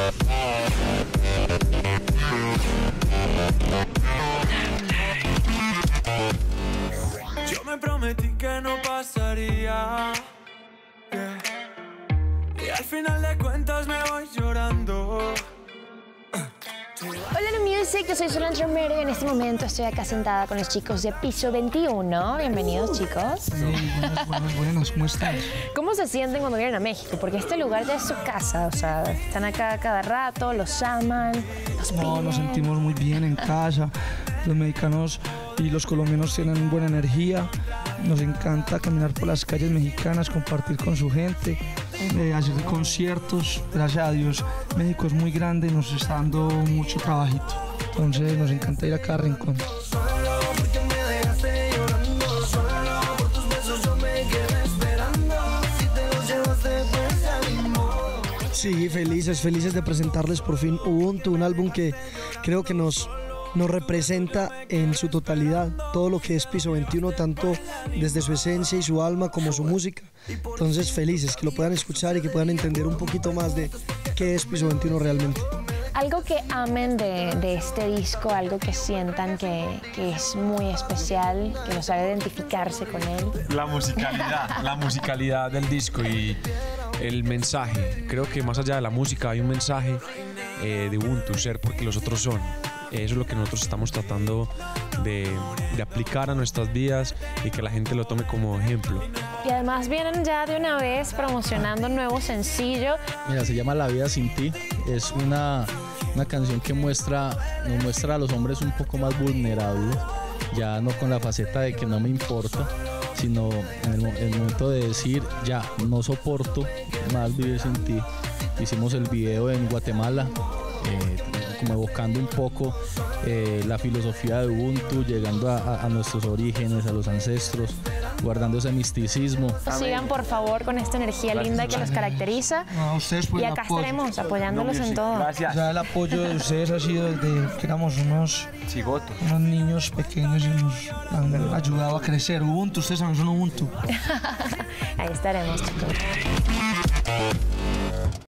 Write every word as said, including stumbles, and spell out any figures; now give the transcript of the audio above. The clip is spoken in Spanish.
Yo me prometí que no pasaría, yeah. Y al final de cuentas me voy llorando. Hola No Music, yo soy Solange Romero y en este momento estoy acá sentada con los chicos de Piso veintiuno. Bienvenidos, chicos. Sí, buenas, buenas, buenas, ¿cómo estás? ¿Cómo se sienten cuando vienen a México? Porque este lugar ya es su casa, o sea, están acá cada rato, los aman, los piden. No, nos sentimos muy bien en casa. Los mexicanos y los colombianos tienen buena energía. Nos encanta caminar por las calles mexicanas, compartir con su gente, eh, hacer conciertos. Gracias a Dios, México es muy grande y nos está dando mucho trabajito. Entonces nos encanta ir a cada rincón. Sí, felices, felices de presentarles por fin Ubuntu, un álbum que creo que nos, nos representa en su totalidad, todo lo que es Piso veintiuno, tanto desde su esencia y su alma como su música. Entonces felices, que lo puedan escuchar y que puedan entender un poquito más de qué es Piso veintiuno realmente. Algo que amen de, de este disco, algo que sientan que, que es muy especial, que los haga identificarse con él. La musicalidad, la musicalidad del disco y el mensaje. Creo que más allá de la música hay un mensaje eh, de Ubuntu, ser porque los otros son. Eso es lo que nosotros estamos tratando de, de aplicar a nuestras vidas y que la gente lo tome como ejemplo. Y además vienen ya de una vez promocionando un nuevo sencillo. Mira, se llama La vida sin ti. Es una, una canción que muestra, nos muestra a los hombres un poco más vulnerables, ya no con la faceta de que no me importa, sino en el, el momento de decir, ya, no soporto más vivir sin ti. Hicimos el video en Guatemala, eh, como evocando un poco eh, la filosofía de Ubuntu, llegando a, a, a nuestros orígenes, a los ancestros, guardando ese misticismo. Sigan por favor con esta energía Gracias, linda que los caracteriza. No, ustedes por Y el acá apoyo. estaremos apoyándolos en todo. Gracias. O sea, el apoyo de ustedes ha sido desde que éramos unos, Chigoto. unos niños pequeños y nos han ayudado a crecer. Ubuntu, ustedes saben, son Ubuntu. Ahí estaremos, chicos.